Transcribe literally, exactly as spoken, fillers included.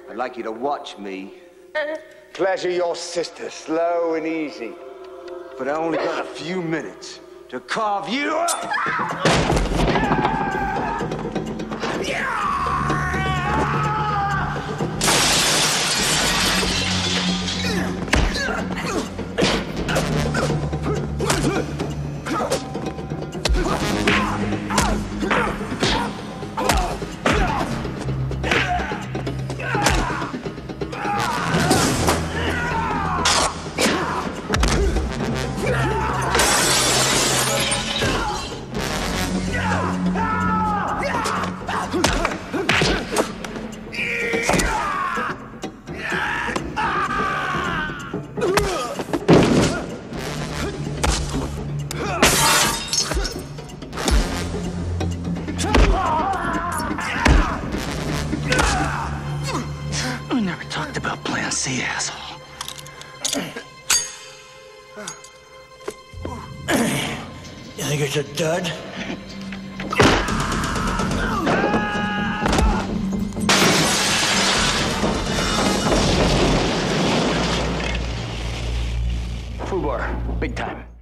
I'd like you to watch me. Pleasure your sister, slow and easy. But I only got a few minutes to carve you up! We never talked about Plan C, asshole. You think it's a dud? Fubar, big time.